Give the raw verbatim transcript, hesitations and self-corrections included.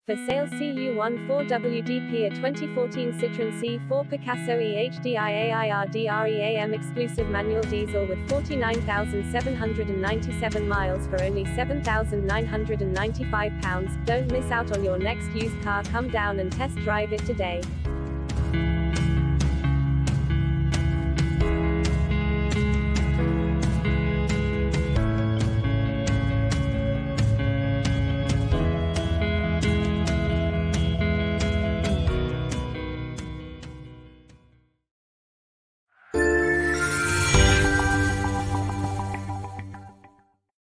For sale C U fourteen W D P a twenty fourteen Citroen C four Picasso E H D I AIRDREAM exclusive manual diesel with forty-nine thousand seven hundred ninety-seven miles for only seven thousand nine hundred ninety-five pounds. Don't miss out on your next used car. Come down and test drive it today.